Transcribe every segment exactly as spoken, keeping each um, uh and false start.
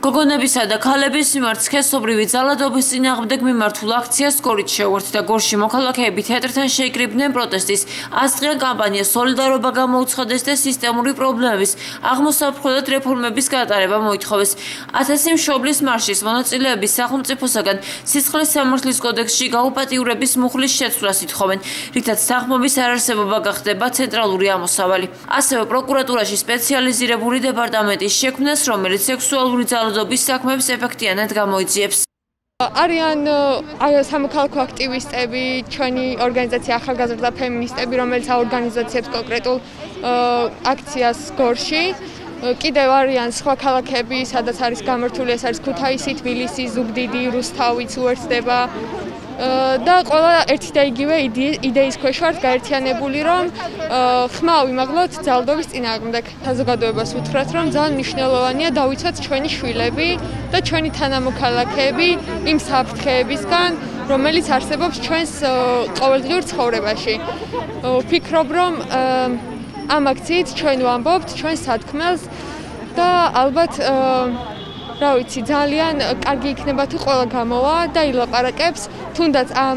გოგონებისა და ქალების მიმართ სქესობრივი ძალადობის წინააღმდეგ მიმართულ აქციას გორით შეუერთდა. გორში მოქალაქეები თეატრთან შეიკრიბნენ პროტესტის. ასწლიან კამპანია სოლიდარობა გამოუცხადეს და სისტემური პრობლემების აღმოსაფრთხო რეფორმების გატარება მოითხოვეს. ათასი მშობლის მარშის მონაწილეები სახელმწიფოსაგან სისხლის სამართლის კოდექსში გაუპატიურების მუხლის შეცვლას ითხოვენ, რითაც სახმობის არარსებობა გახდება ცენტრალური ამოსავალი. ასევე პროკურატურაში სპეციალიზირებული დეპარტამენტის შექმნას, რომელიც სექსუალური ძალადობის საქმეებს ეფექტიანად გამოიძიებს. არიან სამოქალაქო აქტივისტები, ჩვენი ორგანიზაცია ახალგაზრდა ფემინისტები, რომელიც აორგანიზაციებს კონკრეტულ აქციას გორში. კიდევ არიან სხვა ქალაქები, სადაც არის გამართული, ეს არის ქუთაისი, თბილისი, ზუგდიდი, რუსთავიც უერთდება. და ყველა ერთი და იგივე იდეის ქვეშ ვართ გაერთიანებული, რომ ხმა ვიმაღლოთ ძალადობის წინააღმდეგ. საზოგადოებას ვუთხრათ, რომ ძალიან მნიშვნელოვანია დავიცვათ ჩვენი შვილები და ჩვენი თანამოქალაქეები იმ საფრთხეებისგან, რომელიც არსებობს ჩვენს ყოველდღიურ ცხოვრებაში. ვფიქრობ, რომ ამ აქციით ჩვენ ვამბობთ ჩვენ სათქმელს და ალბათ რა ვიცი, ძალიან კარგი იქნება თუ ყველა გამოვა და ილაპარაკებს თუნდაც ამ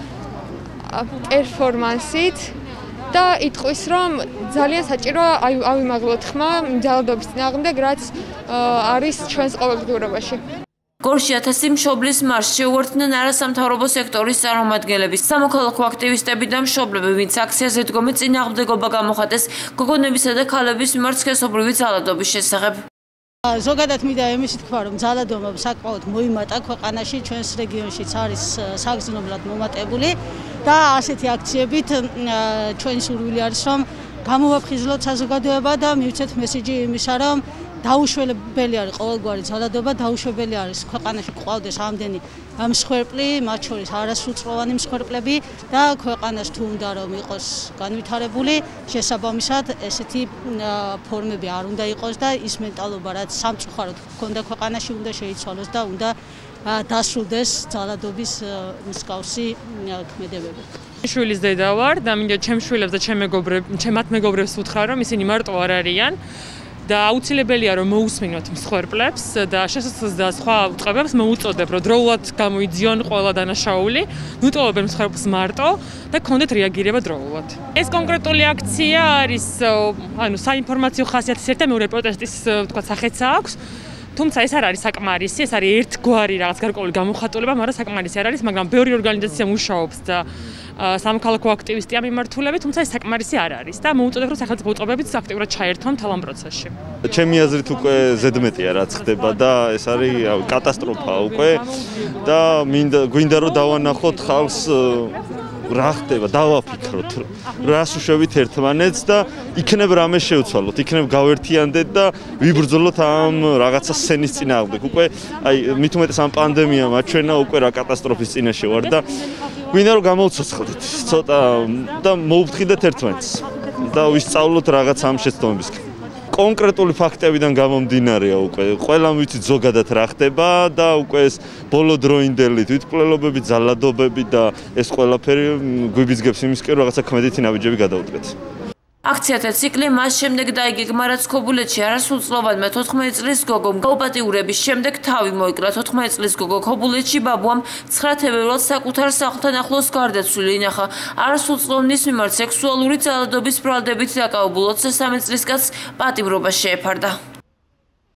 პერფორმანსით და იტყვის, რომ ძალიან საჭიროა ავიმაღლოთ ხმა ძალადობის წინააღმდეგ, რაც არის ჩვენს ყოველდღიურობაში. გორში ათასი მშობლის მარშს შეუერთდნენ არასამთავრობო სექტორის წარმომადგენლები, სამოქალაქო აქტივისტები და მშობლები, ვინც აქციაზე დგომი წინააღმდეგობა გამოხატეს გოგონებისა და ქალების მიმართ სქესობრივი ძალადობის შესახებ. ზოგადად მინდა იმისი თქვა, რომ ძალადობა საკმაოდ მოიმატა ქვეყანაში, ჩვენს რეგიონშიც არის საგრძნობლად მომატებული და ასეთი აქციებით ჩვენი სურვილი არის, რომ გამოვაფხიზლოთ საზოგადოება და მივცეთ მესიჯი იმისა, რომ დაუშვებელი არის ყოველგვარი ძალადობა, დაუშვებელი არის ქვეყანაში გყავდეს ამდენი მსხვერპლი, მათ შორის არასრულწლოვანი მსხვერპლები და ქვეყანას თუ უნდა რომ იყოს განვითარებული, შესაბამისად ესეთი ფორმები არ უნდა იყოს და ის მენტალობა, რაც სამწუხაროდ ჰქონდა ქვეყანაში, უნდა შეიცვალოს და უნდა დასრულდეს ძალადობის მსგავსი ქმედებები. შვილის დედა ვარ და მინდა ჩემ შვილებს და ჩემ მეგობრებს, ჩემად მეგობრებს ვუთხრა, რომ ისინი მარტო არ არიან. და აუცილებელია რომ მოусმინოთ მსხვერპლებს და შესაძლოა და სხვა უწყებებს მოუწოდებ რომ დროულად გამოიძიონ ყველა დანაშაული, ნუტოვებენ მსხვერპლს მარტო და გქონდეთ რეაგირება დროულად. ეს კონკრეტული აქცია არის ანუ საინფორმაციო ხასიათის ერთ და მეორე პროტესტის თქვა სახეც აქვს. თუმცა ეს არ არის საკმარისი, ეს არის ერთგვარი რაღაც გარკვეული გამოხატულება, მაგრამ საკმარისი არ არის, მაგრამ ბევრი ორგანიზაცია მუშაობს და სამოქალაქო აქტივისტია მიმართულებით, თუმცა ეს საკმარისი არ არის და მოუწოდებ რომ სახელმწიფო უწყებებიც აქტიურად ჩაერთონ მთელ ამ პროცესში. ჩემი აზრით უკვე ზედმეტია რაც ხდება და ეს არის კატასტროფა უკვე და მინდა გვინდა რომ დავანახოთ ხალხს რა ხდება, დავაფიქროთ, რას უშვებით ერთმანეთს და იქნებ რამე შევცვალოთ, იქნებ გავერთიანდეთ და ვიბრძოლოთ ამ რაღაცა სცენის წინააღმდეგ. უკვე აი მით უმეტეს ამ პანდემიამ აჩვენა უკვე რა კატასტროფის წინაშე ვარ და გვინდა რომ გამოვცოცხლდეთ ცოტა და მოუფრთხილდეთ ერთმანეთს და ვისწავლოთ რაღაც ამ შეცდომებისგან. კონკრეტული ფაქტებიდან გამომდინარეა უკვე ყველამ ვიცით ზოგადად რა ხდება და უკვე ეს ბოლოდროინდელი თვითმკვლელობები, ძალადობები და ეს ყველაფერი გვიბიძგებს იმისკენ რომ რაღაცა ქმედითი ნაბიჯები გადავუდგეთ. აქციათა ციკლი მას შემდეგ დაიგეგმა, რაც ქობულეთში არასრულწლოვანმა თოთხმეტი წლის გოგომ გაუპატიურების შემდეგ თავი მოიკლა. თოთხმეტი წლის გოგო ქობულეთში ბაბუამ ცხრა თებერვალს საკუთარ სახლთან ახლოს გარდაცვლილი ინახა. არასრულწლოვნის მიმართ სექსუალური ძალადობის ბრალდებით დაკავებულ ოცდამეტ წლის კაცს პატიმრობა შეეფარდა.